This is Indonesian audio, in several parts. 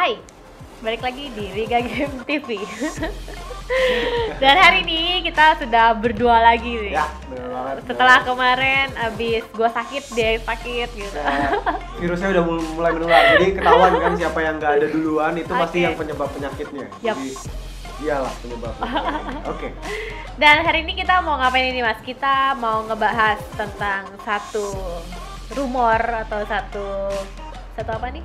Hai, balik lagi di Riga Game TV. Dan hari ini kita sudah berdua lagi nih. Ya, bener banget. Setelah kemarin abis gua sakit, dia sakit gitu. Virusnya udah mulai menular, jadi ketahuan kan siapa yang nggak ada duluan itu pasti Oke. yang penyebab penyakitnya. Yap. Jadi dialah penyebabnya. Oke. Dan hari ini kita mau ngapain ini Mas? Kita mau ngebahas tentang satu rumor atau satu apa nih?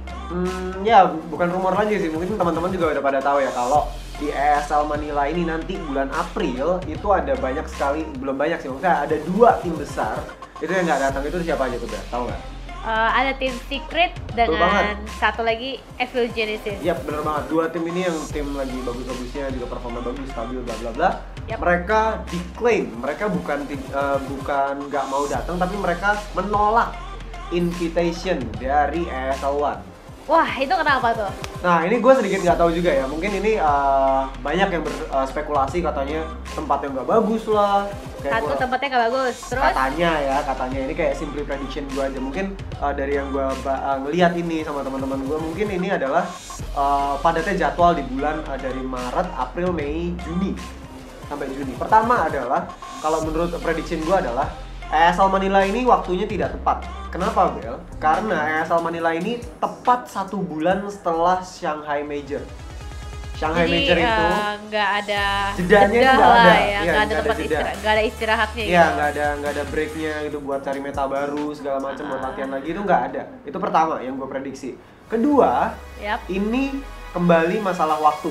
Ya bukan rumor lagi sih, mungkin teman-teman juga udah pada tahu ya kalau di ESL Manila ini nanti bulan April itu ada banyak sekali, belum banyak sih, maksudnya ada 2 tim besar itu yang nggak datang. Itu siapa aja tuh, Bel? Tahu nggak? Ada tim Secret dengan satu lagi Evil Genesis. Iya bener banget, 2 tim ini yang tim lagi bagus-bagusnya, juga performa bagus, stabil, bla bla bla. Yap. Mereka diklaim, mereka bukan nggak mau datang, tapi mereka menolak invitation dari ESL One. Wah, itu kenapa tuh? Nah ini gue sedikit nggak tahu juga ya, mungkin ini banyak yang berspekulasi katanya tempatnya nggak bagus lah. Satu tempatnya nggak bagus, terus? Katanya ini kayak simply prediction gue aja. Mungkin dari yang gue ngelihat ini sama teman-teman gue, mungkin ini adalah padatnya jadwal di bulan dari Maret, April, Mei, Juni sampai Juni. Pertama adalah kalau menurut prediction gue adalah ESL Manila ini waktunya tidak tepat. Kenapa, Bel? Karena ESL Manila ini tepat 1 bulan setelah Shanghai Major. Shanghai Jadi, Major itu nggak ada jedanya jeda nggak lah ada. ya, Iya, nggak ada nggak tempat jeda. istirahat, nggak ada istirahatnya Iya, gitu. nggak ada breaknya gitu buat cari meta baru segala macam buat latihan lagi, itu nggak ada. Itu pertama yang gue prediksi. Kedua, Yap. ini kembali masalah waktu.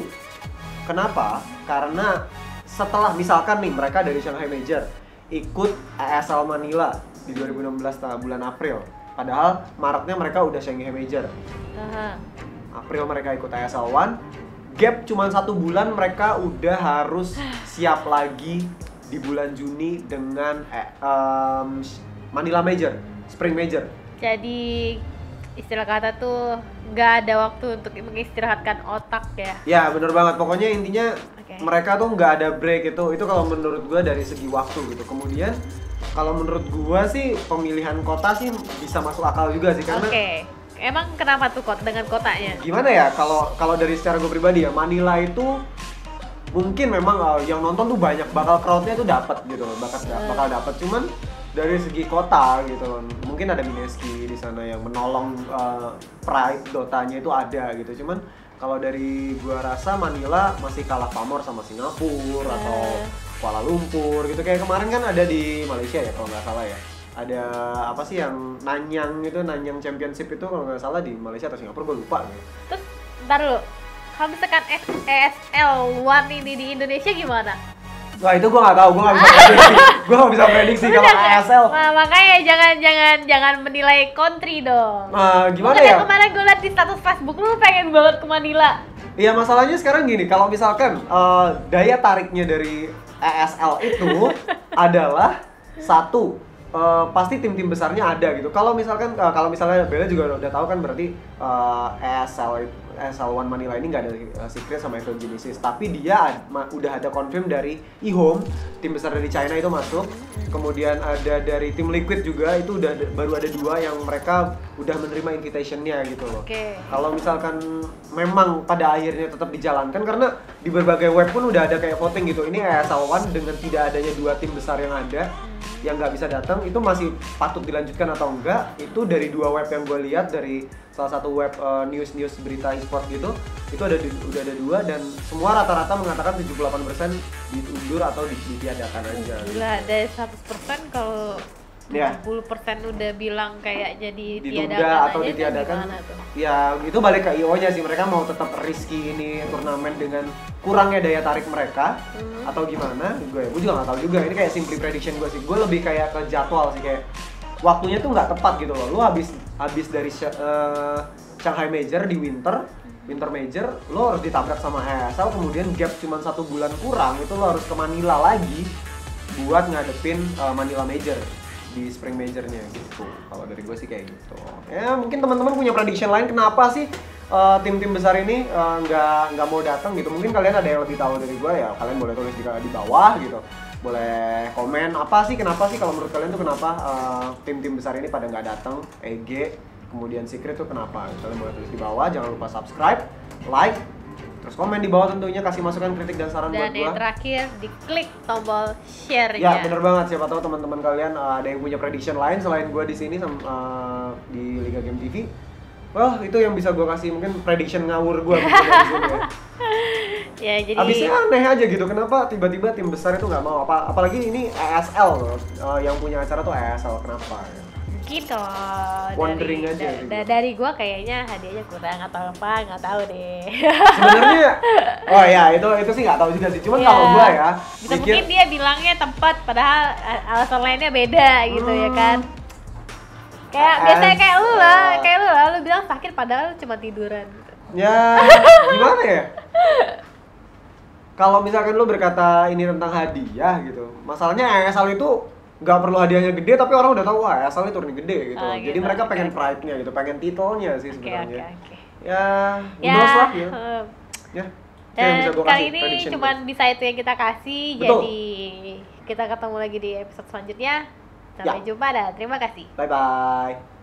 Kenapa? Karena setelah misalkan nih mereka dari Shanghai Major ikut ESL Manila di 2016 bulan April. Padahal Maretnya mereka udah Shanghai Major. Aha. April mereka ikut ESL One. Gap cuma 1 bulan, mereka udah harus siap lagi di bulan Juni dengan Manila Major, Spring Major. Jadi istilah kata tuh nggak ada waktu untuk mengistirahatkan otak ya. Ya bener banget, pokoknya intinya Oke. mereka tuh nggak ada break itu kalau menurut gua dari segi waktu gitu. Kemudian kalau menurut gua sih pemilihan kota sih bisa masuk akal juga sih, karena Oke. Emang kenapa tuh dengan kotanya? gimana ya, kalau dari secara gue pribadi ya, Manila itu mungkin memang yang nonton tuh banyak, bakal crowdnya tuh dapat gitu loh, bakal dapat. Cuman dari segi kota gitu loh, mungkin ada Mineski di sana yang menolong pride Dotanya itu ada gitu. Cuman kalau dari gua rasa Manila masih kalah pamor sama Singapura atau Kuala Lumpur gitu. Kayak kemarin kan ada di Malaysia ya kalau nggak salah ya, ada apa sih yang Nanyang Championship itu kalau nggak salah di Malaysia atau Singapura, gue lupa gitu. Terus ntar dulu, kalau misalkan ESL One ini di Indonesia gimana? Wah itu gue nggak tahu, gue nggak bisa prediksi. Gue nggak bisa prediksi kalau ASL. Nah, makanya jangan menilai country dong. Gimana Makanya ya? kemarin gue liat di status Facebook lu pengen banget ke Manila. Iya, masalahnya sekarang gini, kalau misalkan daya tariknya dari ESL itu adalah satu, pasti tim-tim besarnya ada gitu. Kalau misalnya Bella juga udah tahu kan, berarti ESL One Manila ini nggak ada Secret sama Evil Genesis, tapi dia udah ada confirm dari eHome, tim besar dari China itu masuk. Kemudian ada dari tim Liquid juga, itu baru ada 2 yang mereka udah menerima invitation-nya gitu loh. Oke. Kalau misalkan memang pada akhirnya tetap dijalankan, karena di berbagai web pun udah ada kayak voting gitu, ini ESL One dengan tidak adanya 2 tim besar yang ada yang nggak bisa datang, itu masih patut dilanjutkan atau enggak. Itu dari 2 web yang gue lihat, dari salah satu web news berita e-sport gitu, itu udah ada 2 dan semua rata-rata mengatakan 78% diundur atau ditiadakan aja. Gila, dari 100% kalau Ya. 60% udah bilang kayak jadi Ditunda tiadakan atau aja, ditiadakan. itu gimana tuh? Ya itu balik ke IO-nya sih, mereka mau tetap risky ini turnamen dengan kurangnya daya tarik mereka atau gimana. Gue juga nggak tahu juga, ini kayak simply prediction gue sih. Gue lebih kayak ke jadwal sih, kayak waktunya tuh nggak tepat gitu loh. Lu habis dari Shanghai Major di winter Major, lo harus ditabrak sama ESL, kemudian gap cuma 1 bulan kurang, itu lo harus ke Manila lagi buat ngadepin Manila Major di Spring Majornya gitu. Kalau dari gue sih kayak gitu. Ya mungkin teman-teman punya prediction lain, kenapa sih tim-tim besar ini nggak mau datang gitu. Mungkin kalian ada yang lebih tahu dari gue ya, kalian boleh tulis di bawah gitu. Boleh komen kenapa sih kalau menurut kalian tuh kenapa tim-tim besar ini pada nggak datang, EG kemudian Secret tuh kenapa? Kalian boleh tulis di bawah, jangan lupa subscribe like, terus komen di bawah tentunya, kasih masukan, kritik dan saran buat Dan yang gua. terakhir, diklik tombol share-nya. Ya bener banget, siapa tahu teman-teman kalian ada yang punya prediction lain selain gua di sini di Liga Game TV. Wah, itu yang bisa gua kasih, mungkin prediction ngawur gua mungkin dari sini ya. Ya, jadi Abisnya aneh aja gitu, kenapa tiba-tiba tim besar itu nggak mau? Apalagi ini ESL loh, yang punya acara tuh ESL, kenapa ya? mungkin kalau Wondering aja gitu. dari gua kayaknya hadiahnya kurang atau apa, nggak tahu deh. Sebenarnya, oh ya itu sih nggak tahu juga sih. Cuman Ya, kalau gua ya, bisa mungkin dia bilangnya tempat, padahal alasan lainnya beda gitu ya kan. Kayak biasanya kayak lu lah, lu bilang sakit padahal lu cuma tiduran gitu. ya gimana ya? Kalau misalkan lu berkata ini tentang hadiah gitu, masalahnya ESL itu nggak perlu hadiahnya gede, tapi orang udah tahu wah ESL ini turun gede gitu. Oh, Jadi gitu, mereka oke. pengen pride-nya gitu, pengen titelnya sih Oke, sebenarnya. oke. Ya, Ya, udah lah ya. Ya. Itu yang dan bisa gua kali kasih ini prediction cuman gua. bisa itu yang kita kasih. Betul. Jadi kita ketemu lagi di episode selanjutnya. Sampai Ya. jumpa dan terima kasih. Bye bye.